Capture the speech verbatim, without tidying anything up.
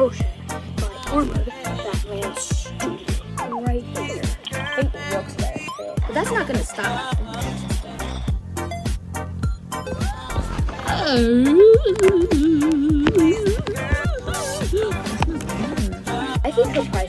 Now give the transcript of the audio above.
Motion by Armored Batman Studio. Right here. I think it looks better too. But that's not gonna stop. I think he'll probably